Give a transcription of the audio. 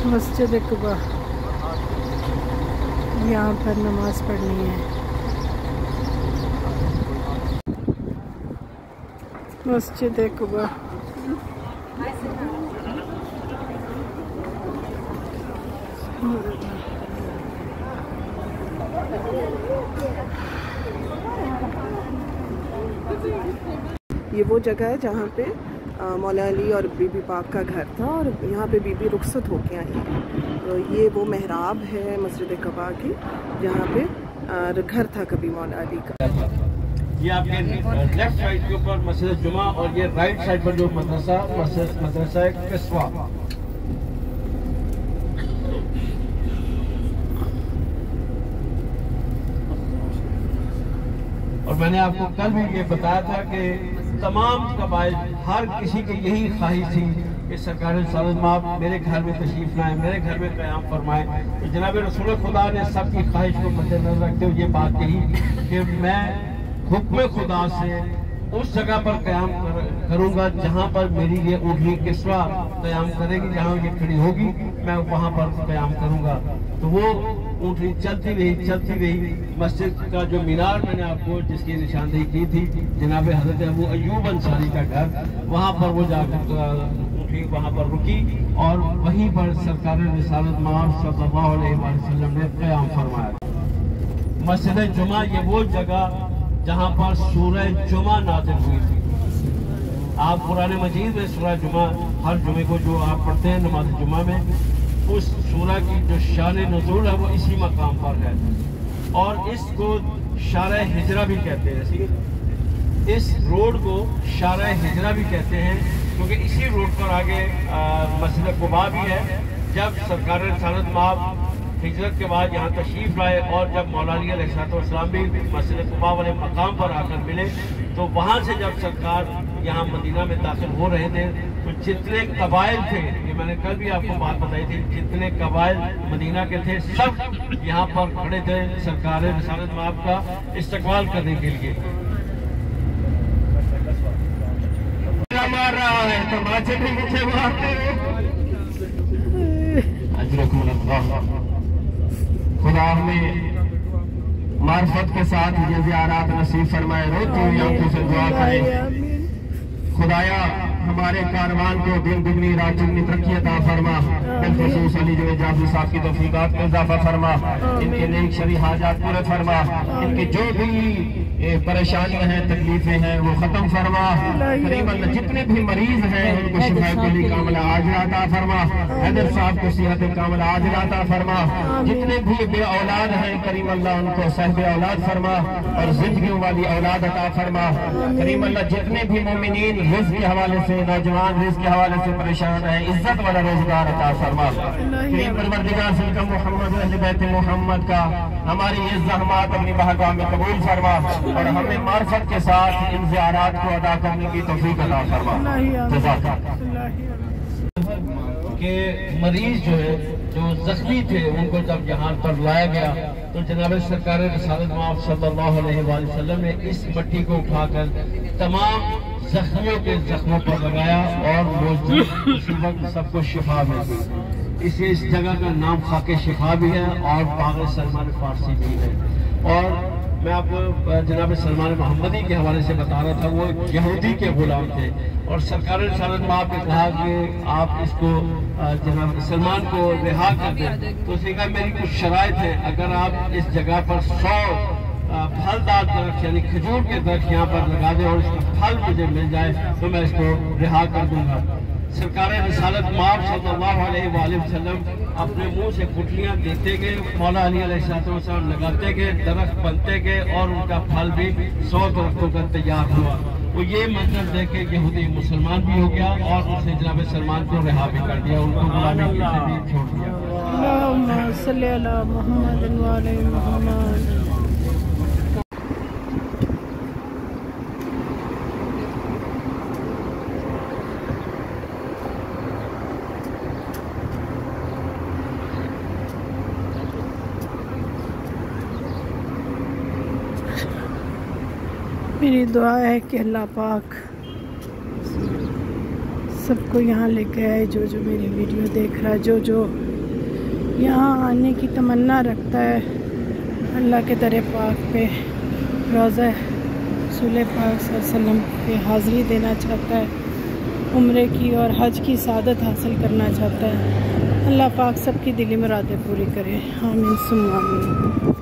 मस्जिद कुबा, यहाँ पर नमाज पढ़नी है। मस्जिद कुबा ये वो जगह है जहाँ पे मौला अली और बीबी पाक का घर था और यहाँ पे बीबी रुखसत होके आई है। तो ये वो मेहराब है मस्जिद कुबा की जहाँ पे घर था कभी मौला अली का। ये आपके लेफ्ट साइड के ऊपर मस्जिद जुमा और ये राइट साइड पर जो मदरसा किस्वा। और मैंने आपको कल भी ये बताया था कि तमाम कबाइल हर किसी की यही ख्वाहिश थी कि सरकार सालत मेरे घर में तशरीफ लाए, मेरे घर में क़याम फरमाए। तो जनाब रसूल खुदा ने सबकी ख्वाहिश को मद्देनजर रखते हुए ये बात कही कि मैं हुक्म खुदा से उस जगह पर क़याम करूंगा जहां पर मेरी ये ऊँटनी किस्वा क़याम करेगी, जहां ये खड़ी होगी मैं वहां पर क़याम करूंगा। तो वो ऊँटनी चलती रही। मस्जिद का जो मीनार मैंने आपको जिसकी निशानदेही की थी जनाब हजरत अबू अय्यूब अंसारी का घर, वहां पर वो जाकर ऊँटनी वहां पर रुकी और वहीं पर सरकार रिसालत सल्लल्लाहु अलैहि वसल्लम ने क़याम फरमाया। मस्जिद जुमा ये वो जगह जहां पर सूरह जुमा नाज़िल हुई थी। आप कुरान मजीद में सूरह जुमा हर जुमे को जो आप पढ़ते हैं नमाज जुमा में, उस सूरह की जो शान नुज़ूल है वो इसी मकाम पर है और इसको शार हिजरा भी कहते हैं। इस रोड को शार हिजरा भी कहते हैं क्योंकि इसी रोड पर आगे मस्जिद कुबा भी है। जब सरकार रिसालत माब हिजरत के बाद यहाँ तशरीफ लाए और जब मौला अली अलैहिस्सलाम भी मस्जिद कुबा वाले मकाम पर आकर मिले, तो वहाँ से जब सरकार यहाँ मदीना में दाखिल हो रहे थे तो जितने कबाइल थे, ये मैंने कल भी आपको बात बताई थी, जितने कबाइल मदीना के थे सब यहाँ पर खड़े थे सरकार रिसालत माब का इस्तकबाल करने के लिए। मार रहा है तमाचे भी मुझे खुदा हमें मार्फत के साथ ये ज़ियारत नसीब फरमाए। रोती हुई आंखों से दुआ करें, खुदाया हमारे कारवान को दिन दुगनी रात चुगनी तरक्की अता फरमा। बिलखुसूस अली जो जाफरी साहब की तौफीकात में इजाफा फरमा, इनके नेक शरी हाजात पूरे फरमा, इनकी जो भी परेशानियां हैं तकलीफें हैं वो खत्म फरमा। करीम अल्लाह जितने भी मरीज हैं उनको शिफा कुल्ली कामिला आजिला अता फरमा। हैदर साहब को सेहत कामिला आजिला अता फरमा। जितने भी बे औलाद हैं करीम अल्लाह उनको सहबे औलाद फरमा और जिंदगी वाली औलाद अता फरमा। करीम अल्लाह जितने भी मोमिनीन रिज़्क़ के हवाले से, नौजवान रिज़्क़ के हवाले से परेशान है, इज्जत वाला रोजगार अता फरमा। करीम परवरदिगार सल्लल्लाहु मोहम्मद अहले बैत मोहम्मद का हमारी ये ज़हमात अपनी बारगाह में कबूल फरमा और हमें मार्फत के साथ इन ज़ियारात को अदा करने की तौफीक अता फरमा। के मरीज जो है जो जख्मी थे उनको जब यहाँ पर लाया गया तो जनाब सरकार रिसालत माब सल्लल्लाहु अलैहि वसल्लम ने इस मट्टी को उठाकर तमाम जख्मियों के जख्मों पर लगाया और वो उसी वक्त सबको शिफा मिल गई। इसलिए इस जगह का नाम खाके शिफा भी है और बाग़ सलमान फारसी भी है। और मैं आपको जनाब सलमान मोहम्मदी के हवाले से बता रहा था, वो यहूदी के गुलाम थे और सरकार रिसालत माब ने कहा कि आप इसको जनाब सलमान को रिहा कर दें। तो उसने कहा मेरी कुछ शराइत है, अगर आप इस जगह पर 100 फलदार दरख्त यानी खजूर के दरख्त यहाँ पर लगा दें और इसका फल मुझे मिल जाए तो मैं इसको रिहा कर दूंगा। सरकार रिसालत माब सल्लल्लाहु अलैहि वसल्लम अपने मुंह से गुठलियां देते गए, मौला अली अलैहिस्सलाम लगाते गए, दरख्त बनते गए और उनका फल भी 100 दरख्तों का तैयार हुआ। वो ये मंजर देख के यहूदी मुसलमान भी हो गया और उसने जनाब सलमान को रिहा भी कर दिया, उनको गुलामी से भी छोड़ दिया। मेरी दुआ है कि अल्लाह पाक सबको यहाँ लेके आए, जो जो मेरी वीडियो देख रहा है, जो जो यहाँ आने की तमन्ना रखता है, अल्लाह के दर पाक पे रोज़ा रसूल पाक सल्लल्लाहु अलैहि वसल्लम पे हाज़िरी देना चाहता है, उम्रे की और हज की सादत हासिल करना चाहता है। अल्लाह पाक सबकी दिली मुरादें पूरी करे। आमीन सुम्मा आमीन।